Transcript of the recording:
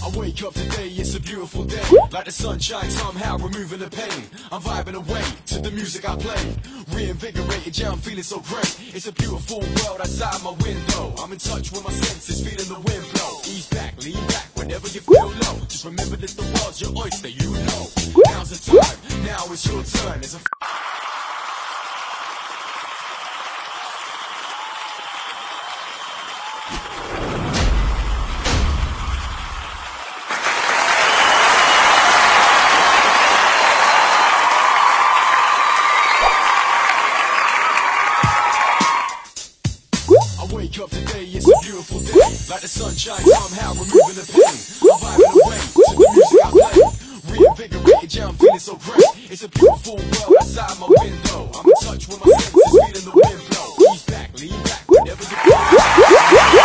I wake up today, it's a beautiful day. Like the sunshine somehow removing the pain. I'm vibing away to the music I play. Reinvigorated, yeah, I'm feeling so great. It's a beautiful world outside my window. I'm in touch with my senses, feeling the wind blow. Ease back, lean back, whenever you feel low. Just remember that the world's your oyster, you know. Now's the time, now it's your turn. It's a I wake up today, it's a beautiful day. Like the sunshine somehow removing the pain. I'm vibing away to the music I play. Reinvigorated, yeah, I'm feeling so great. It's a beautiful world outside my window. I'm in touch with my senses, feeling the wind blow. Ease back, lean back, whenever you